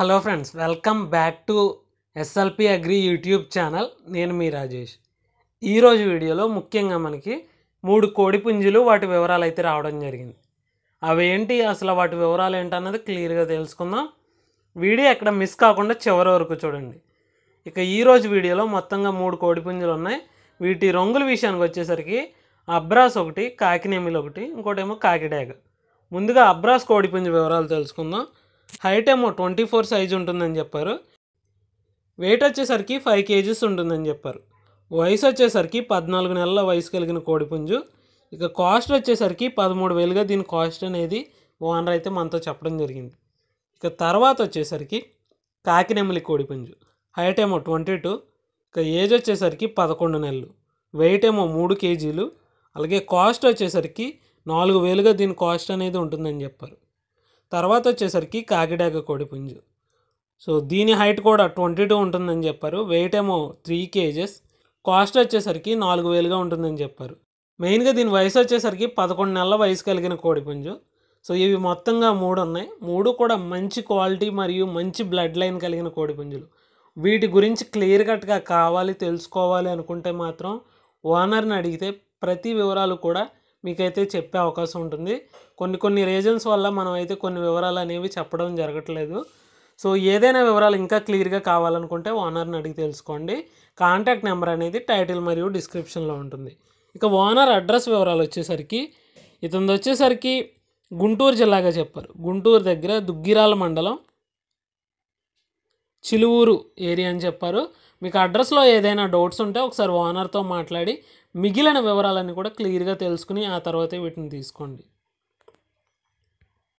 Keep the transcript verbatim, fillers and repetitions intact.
Hello friends, welcome back to SLP agri YouTube channel. నేను మీ రాజేష్. ఈరోజు వీడియోలో ముఖ్యంగా మనకి మూడు కోడి పుంజులు వాటి వివరాలు అయితే రావడం జరిగింది. అవేంటి, అసలు వాటి వివరాలు ఏంటన్నది క్లియర్గా తెలుసుకుందాం. వీడియో ఎక్కడ మిస్ కాకుండా చివరి వరకు చూడండి. ఇక ఈరోజు వీడియోలో మొత్తంగా మూడు కోడి పుంజులు ఉన్నాయి. వీటి రంగుల విషయానికి వచ్చేసరికి అబ్రాస్ ఒకటి, కాకినేమిలి ఒకటి, ఇంకోటేమో కాకిడాగ. ముందుగా అబ్రాస్ కోడి పుంజు వివరాలు తెలుసుకుందాం. హైట్ ఏమో ట్వంటీ ఫోర్ సైజు ఉంటుందని చెప్పారు. వెయిట్ వచ్చేసరికి ఫైవ్ కేజీస్ ఉంటుందని చెప్పారు. వయసు వచ్చేసరికి పద్నాలుగు నెలల వయసు కలిగిన కోడిపుంజు. ఇక కాస్ట్ వచ్చేసరికి పదమూడు వేలుగా దీని కాస్ట్ అనేది ఓనర్ అయితే మనతో చెప్పడం జరిగింది. ఇక తర్వాత వచ్చేసరికి కాకినెమిలి కోడిపుంజు. హైట్ ఏమో ట్వంటీ టూ, ఇక ఏజ్ వచ్చేసరికి పదకొండు నెలలు, వెయిట్ ఏమో మూడు కేజీలు, అలాగే కాస్ట్ వచ్చేసరికి నాలుగు వేలుగా దీని కాస్ట్ అనేది ఉంటుందని చెప్పారు. తర్వాత వచ్చేసరికి కాకిడాగ కోడిపుంజు. సో దీని హైట్ కూడా ట్వంటీ టూ ఉంటుందని చెప్పారు. వెయిట్ ఏమో త్రీ కేజెస్, కాస్ట్ వచ్చేసరికి నాలుగు వేలుగా ఉంటుందని చెప్పారు. మెయిన్గా దీని వయసు వచ్చేసరికి పదకొండు నెలల వయసు కలిగిన కోడిపుంజు. సో ఇవి మొత్తంగా మూడు ఉన్నాయి. మూడు కూడా మంచి క్వాలిటీ మరియు మంచి బ్లడ్ లైన్ కలిగిన కోడిపుంజులు. వీటి గురించి క్లియర్ కట్గా కావాలి తెలుసుకోవాలి అనుకుంటే మాత్రం ఓనర్ని అడిగితే ప్రతి వివరాలు కూడా మీకైతే చెప్పే అవకాశం ఉంటుంది. కొన్ని కొన్ని రీజన్స్ వల్ల మనం అయితే కొన్ని వివరాలు అనేవి చెప్పడం జరగట్లేదు. సో ఏదైనా వివరాలు ఇంకా క్లియర్గా కావాలనుకుంటే ఓనర్ని అడిగి తెలుసుకోండి. కాంటాక్ట్ నెంబర్ అనేది టైటిల్ మరియు డిస్క్రిప్షన్లో ఉంటుంది. ఇక ఓనర్ అడ్రస్ వివరాలు వచ్చేసరికి ఇతను వచ్చేసరికి గుంటూరు జిల్లాగా చెప్పారు. గుంటూరు దగ్గర దుగ్గిరాల మండలం చిలువూరు ఏరియా అని చెప్పారు. మీకు అడ్రస్లో ఏదైనా డౌట్స్ ఉంటే ఒకసారి ఓనర్తో మాట్లాడి మిగిలిన వివరాలన్నీ కూడా క్లియర్గా తెలుసుకుని ఆ తర్వాతే వీటిని తీసుకోండి.